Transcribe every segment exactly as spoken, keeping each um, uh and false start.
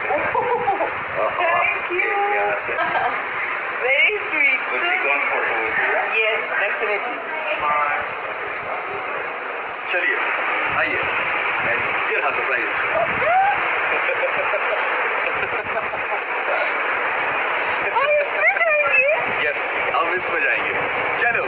Thank you. Very sweet. We'll take one photo with you. Yes, definitely. चलिए आइए फिर हाँ सरप्राइज इसमें जाएंगे? यस हम इसमें जाएंगे चलो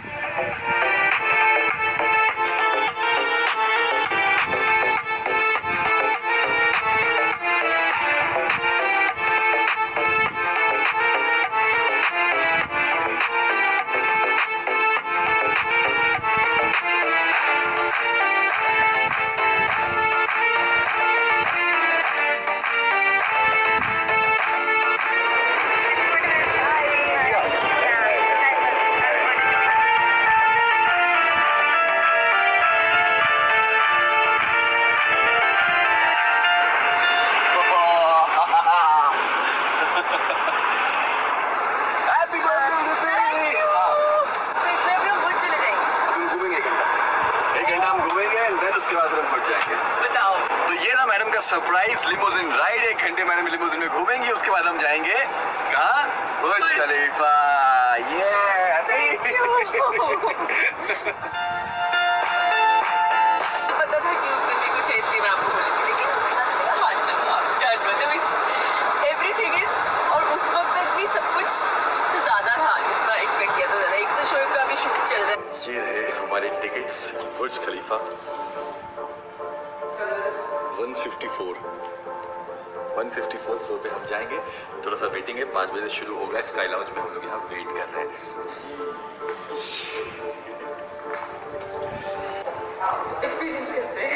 सरप्राइज लिमोजिन राइड एक घंटे मैडम लिमोजिन में घूमेंगी उसके बाद हम जाएंगे कहाँ बुर्ज खलीफा ये पता था कि उस दिन भी कुछ ऐसी मैं आपको बोली थी लेकिन हाँ चलो आप डन मतलब एवरीथिंग इज और उस वक्त तक भी सब कुछ उससे ज्यादा था जितना एक्सपेक्ट किया था ज्यादा एक तो शो का अभी शूट चल रहा है ये है हमारे tickets Burj Khalifa one fifty four one fifty four floor पे हम जाएंगे थोड़ा सा वेटिंग है पाँच बजे शुरू होगा स्काई लाउंज में हम लोग यहाँ वेट कर रहे हैं एक्सपीरियंस करते हैं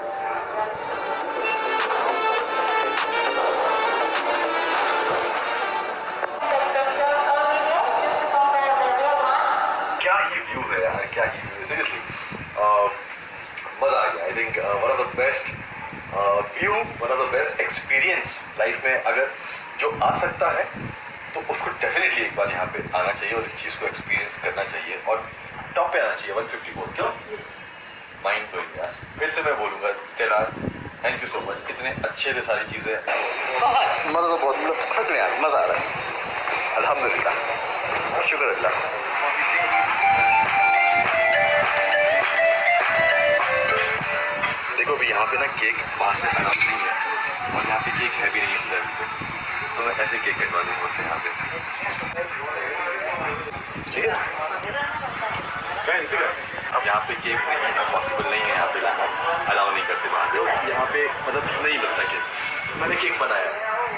क्या ही व्यू है यार क्या ही व्यू सीरियसली मज़ा आ गया I think one of the best view one of the best experience life में अगर जो आ सकता है तो उसको डेफिनेटली एक बार यहाँ पे आना चाहिए और इस चीज़ को एक्सपीरियंस करना चाहिए और टॉप पे आना चाहिए वन फिफ्टी फोर क्यों माइंड ब्लोइंग यार फिर से मैं बोलूँगा Stella thank you so much इतने अच्छे से सारी चीज़ें मज़ा तो बहुत मतलब सच में यार मज़ा आ रहा है अल्हम्दुलिल्लाह शुक्र अल्लाह देखो अभी यहाँ पे ना केक बाहर से अलाउड नहीं है और यहाँ पे केक है भी नहीं इस लेवल पे तो मैं ऐसे केक कटवा दूँगा उससे यहाँ पे ठीक है ठीक है अब यहाँ पे केक नहीं है पॉसिबल नहीं है यहाँ पे लाना अलाउ नहीं करते बाहर से यहाँ पे मतलब नहीं लगता केक मैंने केक बनाया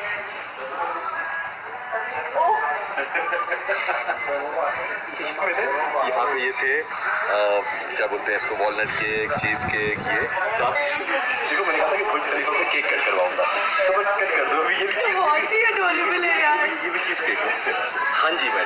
यहाँ पे ये थे आ, क्या बोलते हैं इसको वॉलनट केक चीज़ केक ये तो आप देखो मैंने कहा था कि बुर्ज खलीफा पे केक कट करवाऊंगा तो मैं कट कर दूँ अभी ये भी चीज़ बहुत ही अडोरेबल है यार ये भी चीज़ केक है हाँ जी